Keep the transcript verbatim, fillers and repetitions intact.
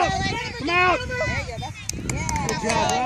out. Come out. There you go. That's, yeah. Good job.